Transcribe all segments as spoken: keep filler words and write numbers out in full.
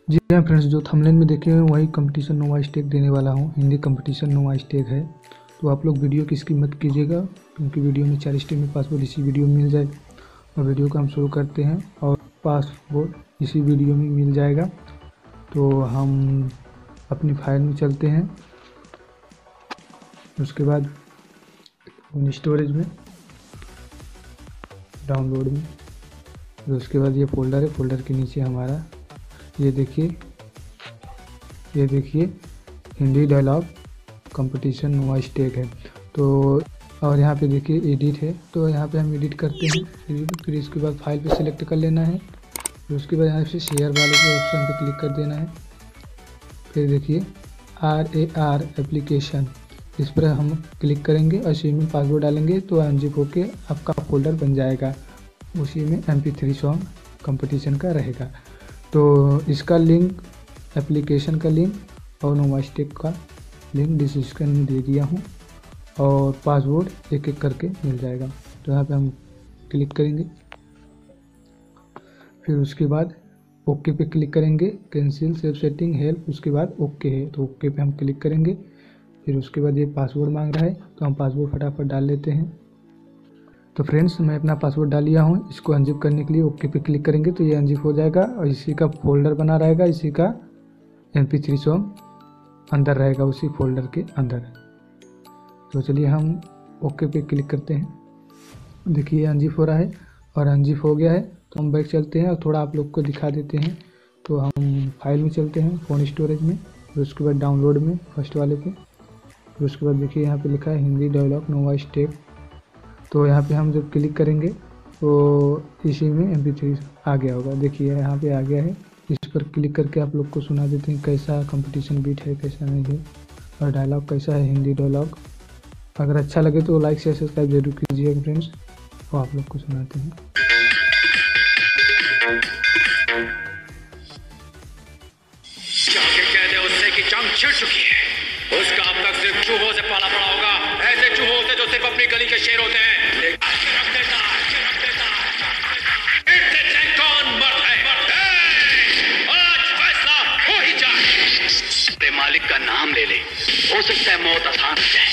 जी हाँ फ्रेंड्स, जो थंबनेल में देखे हैं वही कंपटीशन नोवा स्टेक देने वाला हूँ। हिंदी कंपटीशन नोवा स्टेक है, तो आप लोग वीडियो की स्किप मत कीजिएगा, क्योंकि वीडियो में चार स्टेक में पासवर्ड इसी वीडियो में मिल जाए। और वीडियो को हम शुरू करते हैं और पासवर्ड इसी वीडियो में मिल जाएगा। तो हम अपनी फाइल में चलते हैं, उसके बाद स्टोरेज में, डाउनलोड में, तो उसके बाद ये फोल्डर है। फोल्डर के नीचे हमारा ये देखिए ये देखिए Hindi dialogue competition Nova Stake है। तो और यहाँ पे देखिए एडिट है, तो यहाँ पे हम एडिट करते हैं। एडिट फिर इसके बाद फाइल पे सिलेक्ट कर लेना है, फिर उसके बाद यहाँ से शेयर वाले के ऑप्शन पे क्लिक कर देना है। फिर देखिए आर ए आर एप्लीकेशन, इस पर हम क्लिक करेंगे और इसी में पासवर्ड डालेंगे तो अनजिप होके आपका फोल्डर बन जाएगा। उसी में M P three song competition का रहेगा। तो इसका लिंक, एप्लीकेशन का लिंक और नोवा स्टेक का लिंक डिस्क्रिप्शन में दे दिया हूँ, और पासवर्ड एक एक करके मिल जाएगा। तो यहाँ पे हम क्लिक करेंगे, फिर उसके बाद ओके पे क्लिक करेंगे। कैंसिल सेव सेटिंग हेल्प, उसके बाद ओके है तो ओके पे हम क्लिक करेंगे। फिर उसके बाद ये पासवर्ड मांग रहा है, तो हम पासवर्ड फटाफट डाल लेते हैं। तो फ्रेंड्स, मैं अपना पासवर्ड डाल लिया हूँ। इसको अनजिप करने के लिए ओके पे क्लिक करेंगे तो ये अनजिप हो जाएगा, और इसी का फोल्डर बना रहेगा, इसी का एम पी थ्री सॉन्ग अंदर रहेगा, उसी फोल्डर के अंदर। तो चलिए हम ओके पे क्लिक करते हैं। देखिए अनजिप हो रहा है, और अनजिप हो गया है तो हम बैक चलते हैं और थोड़ा आप लोग को दिखा देते हैं। तो हम फाइल में चलते हैं, फ़ोन स्टोरेज में, फिर उसके बाद डाउनलोड में फर्स्ट वाले पे, फिर उसके बाद देखिए यहाँ पे लिखा है हिंदी डायलॉग नोवा स्टेक। तो यहाँ पे हम जब क्लिक करेंगे तो इसी में एम पी थ्री आ गया होगा। देखिए यहाँ पे आ गया है, इस पर क्लिक करके आप लोग को सुना देते हैं कैसा कंपटीशन बीट है, कैसा नहीं है, और डायलॉग कैसा है, हिंदी डायलॉग। अगर अच्छा लगे तो लाइक शेयर सब्सक्राइब जरूर कीजिएगा फ्रेंड्स, वो आप लोग को सुनाते हैं। जाके कह दे उससे कि जंग छिड़ चुकी है, उसका अब तक सिर्फ चूहों से पाला पड़ा होगा, ऐसे चूहों से जो सिर्फ अपनी गली के शेर होते हैं। रख देता, रख देता, इससे चाहे कौन मर्द है, आज फैसला हो ही जाए। तेरे मालिक का नाम ले ले, हो सकता है मौत आसान हो जाए।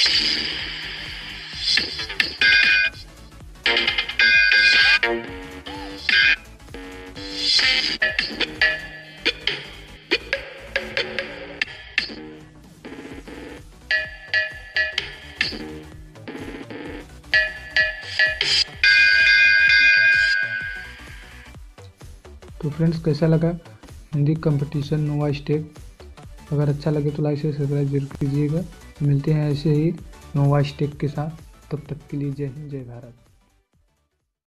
तो फ्रेंड्स, कैसा लगा हिंदी कंपटीशन नोवा स्टेक? अगर अच्छा लगे तो लाइक से सब्सक्राइब जरूर कीजिएगा। मिलते हैं ऐसे ही नोवा स्टेक के साथ, तब तक के लिए जय हिंद, जय भारत।